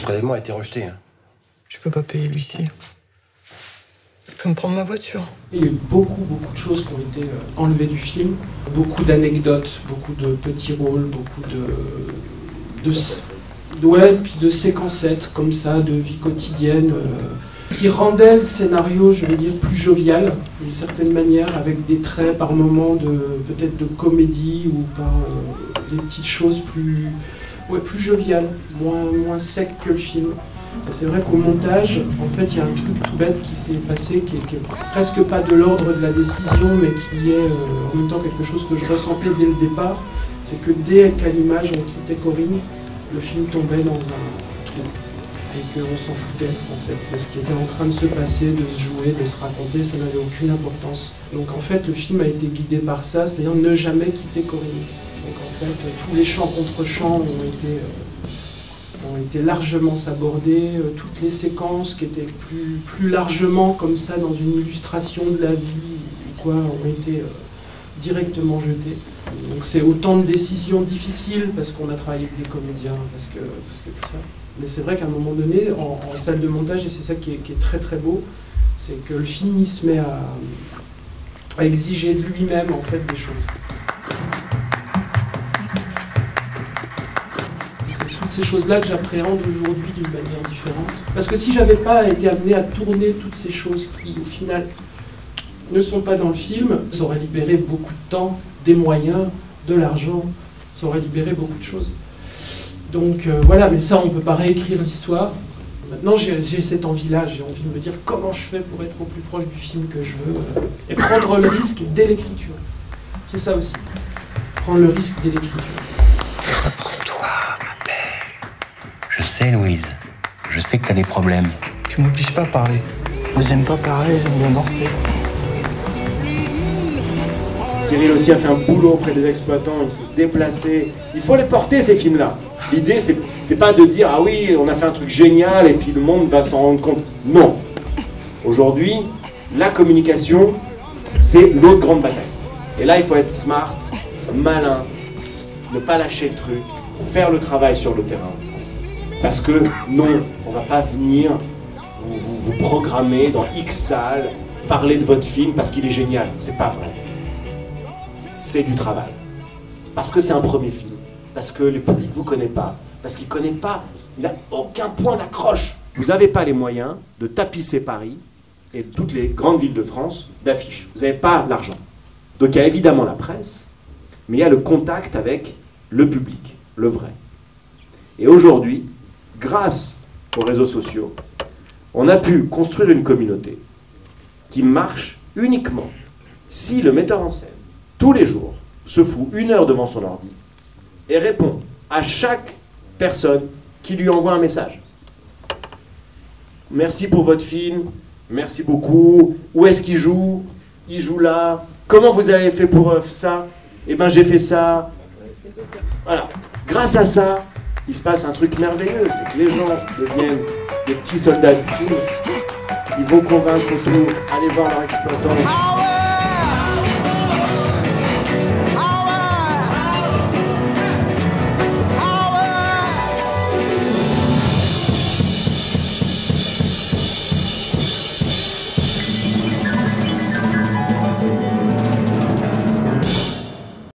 prélèvement a été rejeté. Hein. Je peux pas payer l'huissier. Il peut me prendre ma voiture. Il y a eu beaucoup de choses qui ont été enlevées du film. Beaucoup d'anecdotes, beaucoup de petits rôles, beaucoup puis de séquencettes comme ça, de vie quotidienne, qui rendaient le scénario, je veux dire, plus jovial, d'une certaine manière, avec des traits par moments peut-être de comédie ou par des petites choses plus joviales, moins secs que le film. C'est vrai qu'au montage, en fait, il y a un truc tout bête qui s'est passé, qui est presque pas de l'ordre de la décision, mais qui est en même temps quelque chose que je ressentais dès le départ. C'est que dès qu'à l'image on quittait Corinne, le film tombait dans un trou. Et qu'on s'en foutait, en fait, de ce qui était en train de se passer, de se jouer, de se raconter, ça n'avait aucune importance. Donc en fait, le film a été guidé par ça, c'est-à-dire ne jamais quitter Corinne. Donc en fait, tous les chants contre chants ont été largement sabordés, toutes les séquences qui étaient plus largement comme ça dans une illustration de la vie, ont été directement jetées. Donc c'est autant de décisions difficiles parce qu'on a travaillé avec des comédiens, parce que tout ça. Mais c'est vrai qu'à un moment donné, en salle de montage, et c'est ça qui est très très beau, c'est que le film il se met à exiger de lui-même en fait des choses. C'est toutes ces choses-là que j'appréhende aujourd'hui d'une manière différente. Parce que si j'avais pas été amené à tourner toutes ces choses qui, au final, ne sont pas dans le film, ça aurait libéré beaucoup de temps, des moyens, de l'argent, ça aurait libéré beaucoup de choses. Donc voilà, mais ça on ne peut pas réécrire l'histoire. Maintenant j'ai cette envie-là, j'ai envie de me dire comment je fais pour être au plus proche du film que je veux et prendre le risque dès l'écriture. C'est ça aussi, prendre le risque dès l'écriture. Reprends-toi, ma belle. Je sais, Louise, je sais que t'as des problèmes. Tu m'obliges pas à parler. Moi j'aime pas parler, j'aime bien danser. Cyril aussi a fait un boulot auprès des exploitants, il s'est déplacé. Il faut les porter ces films-là. L'idée c'est pas de dire ah oui on a fait un truc génial et puis le monde va s'en rendre compte. Non. Aujourd'hui, la communication c'est l'autre grande bataille. Et là il faut être smart, malin, ne pas lâcher le truc, faire le travail sur le terrain. Parce que non, on va pas venir vous programmer dans X salles, parler de votre film parce qu'il est génial. C'est pas vrai. C'est du travail. Parce que c'est un premier film. Parce que le public ne vous connaît pas. Parce qu'il ne connaît pas. Il n'a aucun point d'accroche. Vous n'avez pas les moyens de tapisser Paris et toutes les grandes villes de France d'affiches. Vous n'avez pas l'argent. Donc il y a évidemment la presse, mais il y a le contact avec le public, le vrai. Et aujourd'hui, grâce aux réseaux sociaux, on a pu construire une communauté qui marche uniquement si le metteur en scène tous les jours, se fout 1 heure devant son ordi et répond à chaque personne qui lui envoie un message. Merci pour votre film, merci beaucoup. Où est-ce qu'il joue? Il joue là. Comment vous avez fait pour ça? Eh bien, j'ai fait ça. Voilà. Grâce à ça, il se passe un truc merveilleux. C'est que les gens deviennent des petits soldats du film. Ils vont convaincre autour, aller voir leur exploitant.